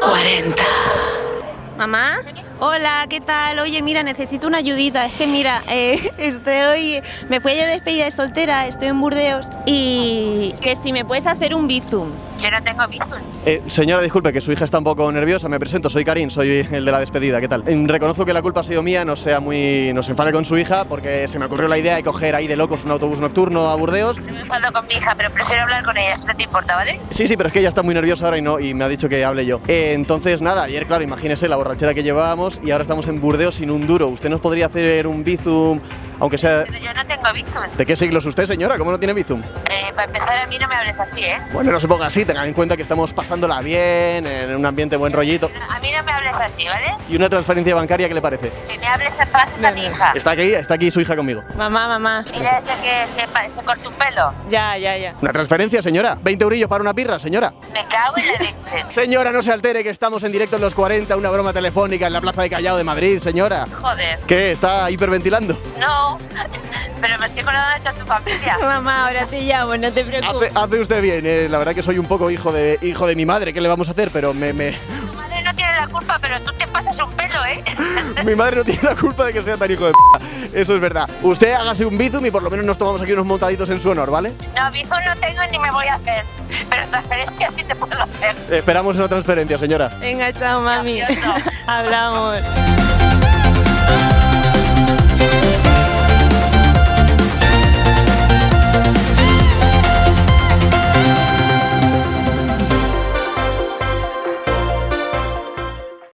40. ¿Mamá? Hola, ¿qué tal? Oye, mira, necesito una ayudita. Es que mira, me fui ayer de despedida de soltera, estoy en Burdeos y que si me puedes hacer un bizum. Yo no tengo bizum. Señora, disculpe, que su hija está un poco nerviosa. Me presento, soy Karim, soy el de la despedida. ¿Qué tal? Reconozco que la culpa ha sido mía, no se enfade con su hija porque se me ocurrió la idea de coger ahí de locos un autobús nocturno a Burdeos. No me enfado con mi hija, pero prefiero hablar con ella, si no te importa, ¿vale? Sí, pero es que ella está muy nerviosa ahora y me ha dicho que hable yo. Entonces, nada, ayer, claro, imagínese la borrachera que llevábamos y ahora estamos en Burdeos sin un duro. ¿Usted nos podría hacer un bizum, aunque sea...? Pero yo no tengo bizum. ¿De qué siglo es usted, señora? ¿Cómo no tiene bizum? Para empezar, a mí no me hables así, ¿eh? Bueno, no se ponga así, tengan en cuenta que estamos pasándola bien, en un ambiente buen rollito. A mí no me hables así, ¿vale? ¿Y una transferencia bancaria qué le parece? Que me hables en paz a mi hija. Está aquí su hija conmigo. Mamá. Mira ese que se corta un pelo. Ya. ¿Una transferencia, señora? ¿20 eurillos para una pirra, señora? Me cago en la leche. Señora, no se altere, que estamos en directo en los 40, una broma telefónica en la Plaza de Callao de Madrid, señora. Joder. ¿Qué? ¿Está hiperventilando? No, pero me estoy acordando de toda tu familia. Mamá, ahora te llamo, no te preocupes. Hace usted bien, la verdad que soy un poco hijo de mi madre, ¿qué le vamos a hacer? Pero Tu madre no tiene la culpa, pero tú te pasas un pelo, ¿eh? Mi madre no tiene la culpa de que sea tan hijo de p***. Eso es verdad. Usted hágase un bizum y por lo menos nos tomamos aquí unos montaditos en su honor, ¿vale? No, bizum no tengo ni me voy a hacer. Pero transferencia sí te puedo hacer. Esperamos esa transferencia, señora. Venga, chao, mami. Gracioso. Hablamos.